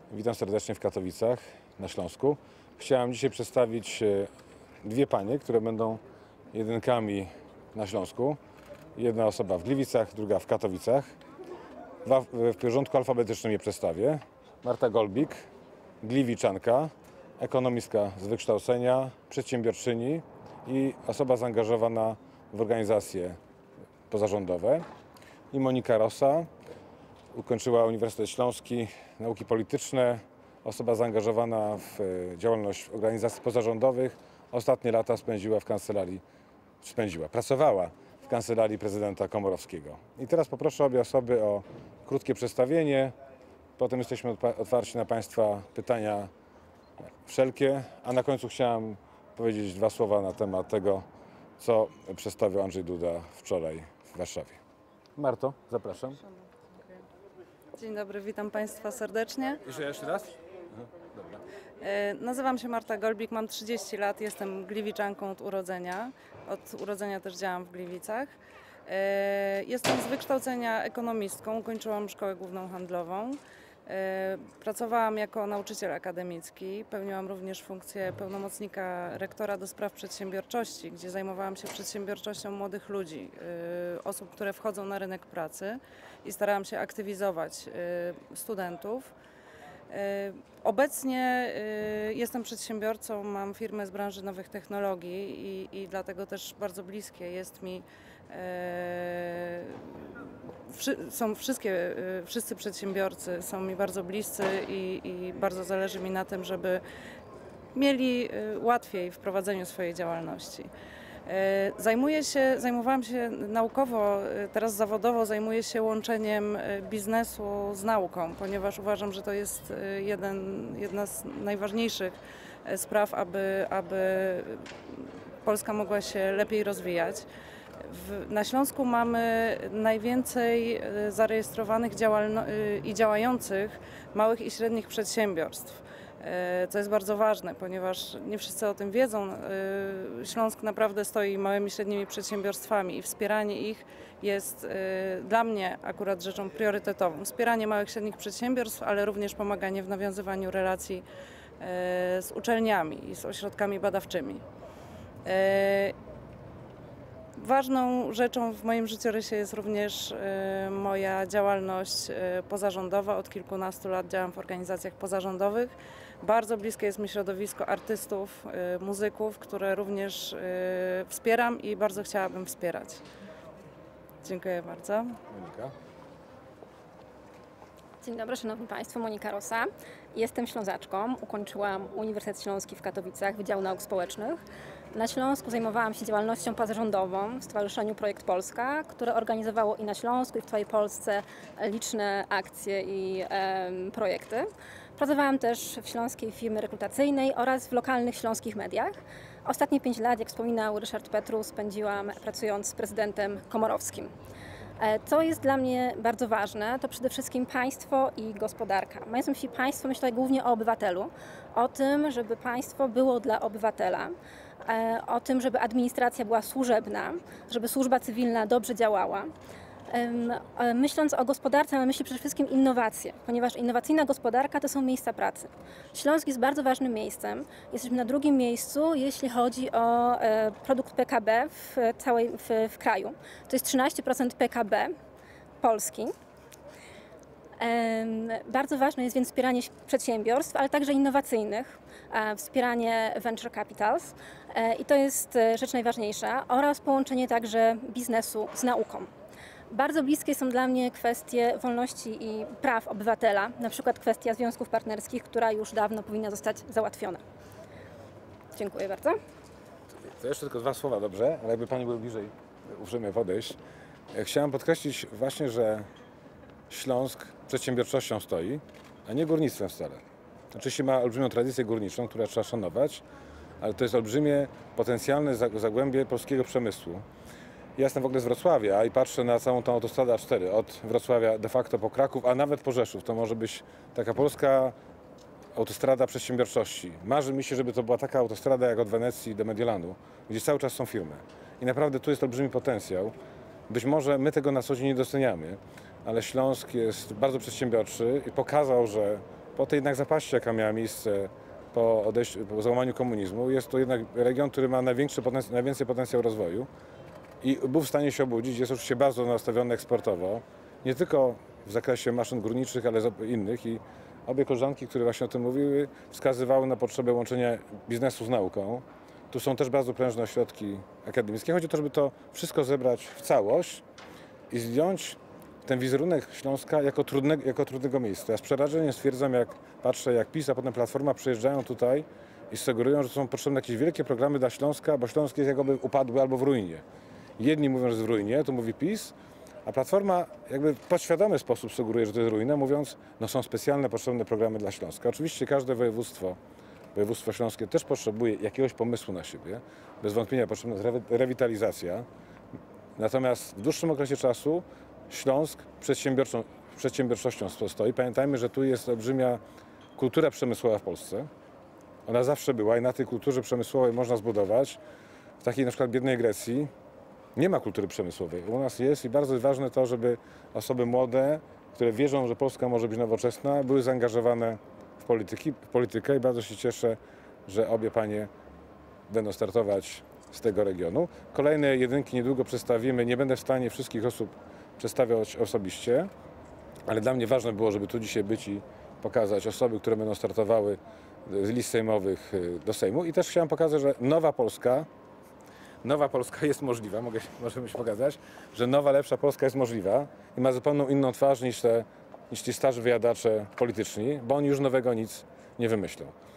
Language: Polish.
Witam serdecznie w Katowicach na Śląsku. Chciałem dzisiaj przedstawić dwie panie, które będą jedynkami na Śląsku. Jedna osoba w Gliwicach, druga w Katowicach. W porządku alfabetycznym je przedstawię. Marta Golbik, gliwiczanka, ekonomistka z wykształcenia, przedsiębiorczyni i osoba zaangażowana w organizacje pozarządowe. I Monika Rosa, ukończyła Uniwersytet Śląski, nauki polityczne, osoba zaangażowana w działalność organizacji pozarządowych. Ostatnie lata pracowała w kancelarii prezydenta Komorowskiego. I teraz poproszę obie osoby o krótkie przedstawienie. Potem jesteśmy otwarci na Państwa pytania wszelkie, a na końcu chciałem powiedzieć dwa słowa na temat tego, co przedstawił Andrzej Duda wczoraj w Warszawie. Marto, zapraszam. Dzień dobry, witam Państwa serdecznie. Jeszcze raz? Dobra. Nazywam się Marta Golbik, mam 30 lat, jestem gliwiczanką od urodzenia. Od urodzenia też działam w Gliwicach. Jestem z wykształcenia ekonomistką, ukończyłam szkołę główną handlową. Pracowałam jako nauczyciel akademicki, pełniłam również funkcję pełnomocnika rektora do spraw przedsiębiorczości, gdzie zajmowałam się przedsiębiorczością młodych ludzi, osób, które wchodzą na rynek pracy i starałam się aktywizować studentów. Obecnie jestem przedsiębiorcą, mam firmę z branży nowych technologii i dlatego też bardzo bliskie jest mi wszyscy przedsiębiorcy są mi bardzo bliscy i bardzo zależy mi na tym, żeby mieli łatwiej w prowadzeniu swojej działalności. Zajmowałam się naukowo, teraz zawodowo zajmuję się łączeniem biznesu z nauką, ponieważ uważam, że to jest jedna z najważniejszych spraw, aby Polska mogła się lepiej rozwijać. Na Śląsku mamy najwięcej zarejestrowanych i działających małych i średnich przedsiębiorstw, co jest bardzo ważne, ponieważ nie wszyscy o tym wiedzą. Śląsk naprawdę stoi małymi i średnimi przedsiębiorstwami i wspieranie ich jest dla mnie akurat rzeczą priorytetową. Wspieranie małych i średnich przedsiębiorstw, ale również pomaganie w nawiązywaniu relacji z uczelniami i z ośrodkami badawczymi. Ważną rzeczą w moim życiorysie jest również moja działalność pozarządowa. Od kilkunastu lat działam w organizacjach pozarządowych. Bardzo bliskie jest mi środowisko artystów, muzyków, które również wspieram i bardzo chciałabym wspierać. Dziękuję bardzo. Monika. Dzień dobry, Szanowni Państwo, Monika Rosa. Jestem Ślązaczką, ukończyłam Uniwersytet Śląski w Katowicach, Wydział Nauk Społecznych. Na Śląsku zajmowałam się działalnością pozarządową w Stowarzyszeniu Projekt Polska, które organizowało i na Śląsku, i w całej Polsce liczne akcje i projekty. Pracowałam też w śląskiej firmie rekrutacyjnej oraz w lokalnych śląskich mediach. Ostatnie 5 lat, jak wspominał Ryszard Petru, spędziłam pracując z prezydentem Komorowskim. Co jest dla mnie bardzo ważne, to przede wszystkim państwo i gospodarka. Mając na myśli państwo, myślę głównie o obywatelu, o tym, żeby państwo było dla obywatela, o tym, żeby administracja była służebna, żeby służba cywilna dobrze działała. Myśląc o gospodarce, mam myśli przede wszystkim innowacje, ponieważ innowacyjna gospodarka to są miejsca pracy. Śląsk jest bardzo ważnym miejscem. Jesteśmy na drugim miejscu, jeśli chodzi o produkt PKB w kraju. To jest 13% PKB Polski. Bardzo ważne jest więc wspieranie przedsiębiorstw, ale także innowacyjnych, wspieranie venture capitals i to jest rzecz najważniejsza, oraz połączenie także biznesu z nauką. Bardzo bliskie są dla mnie kwestie wolności i praw obywatela, na przykład kwestia związków partnerskich, która już dawno powinna zostać załatwiona. Dziękuję bardzo. To jeszcze tylko dwa słowa, dobrze? Ale jakby Pani były bliżej uprzejmie podejść. Chciałem podkreślić właśnie, że Śląsk przedsiębiorczością stoi, a nie górnictwem wcale. Oczywiście ma olbrzymią tradycję górniczą, którą trzeba szanować, ale to jest olbrzymie, potencjalne zagłębie polskiego przemysłu. Ja jestem w ogóle z Wrocławia i patrzę na całą tą autostradę A4, od Wrocławia de facto po Kraków, a nawet po Rzeszów. To może być taka polska autostrada przedsiębiorczości. Marzy mi się, żeby to była taka autostrada jak od Wenecji do Mediolanu, gdzie cały czas są firmy. I naprawdę tu jest olbrzymi potencjał. Być może my tego na co dzień nie doceniamy, ale Śląsk jest bardzo przedsiębiorczy i pokazał, że po tej jednak zapaści, jaka miała miejsce po załamaniu komunizmu, jest to jednak region, który ma najwięcej potencjał rozwoju i był w stanie się obudzić. Jest oczywiście bardzo nastawiony eksportowo, nie tylko w zakresie maszyn górniczych, ale innych. I obie koleżanki, które właśnie o tym mówiły, wskazywały na potrzebę łączenia biznesu z nauką. Tu są też bardzo prężne ośrodki akademickie. Chodzi o to, żeby to wszystko zebrać w całość i zdjąć ten wizerunek Śląska jako trudnego miejsca. Ja z przerażeniem stwierdzam, jak patrzę, jak PiS, a potem Platforma przyjeżdżają tutaj i sugerują, że są potrzebne jakieś wielkie programy dla Śląska, bo Śląsk jest jakby upadły albo w ruinie. Jedni mówią, że jest w ruinie, tu mówi PiS, a Platforma jakby w podświadomy sposób sugeruje, że to jest ruina, mówiąc, no są specjalne, potrzebne programy dla Śląska. Oczywiście każde województwo śląskie też potrzebuje jakiegoś pomysłu na siebie. Bez wątpienia potrzebna jest rewitalizacja. Natomiast w dłuższym okresie czasu Śląsk przedsiębiorczością stoi. Pamiętajmy, że tu jest olbrzymia kultura przemysłowa w Polsce. Ona zawsze była i na tej kulturze przemysłowej można zbudować. W takiej na przykład biednej Grecji nie ma kultury przemysłowej. U nas jest i bardzo ważne to, żeby osoby młode, które wierzą, że Polska może być nowoczesna, były zaangażowane w politykę i bardzo się cieszę, że obie panie będą startować z tego regionu. Kolejne jedynki niedługo przedstawimy. Nie będę w stanie wszystkich osób przedstawiać osobiście, ale dla mnie ważne było, żeby tu dzisiaj być i pokazać osoby, które będą startowały z list sejmowych do Sejmu. I też chciałem pokazać, że Nowa Polska jest możliwa. Możemy się pokazać, że nowa, lepsza Polska jest możliwa i ma zupełnie inną twarz niż ci starzy wyjadacze polityczni, bo oni już nowego nic nie wymyślą.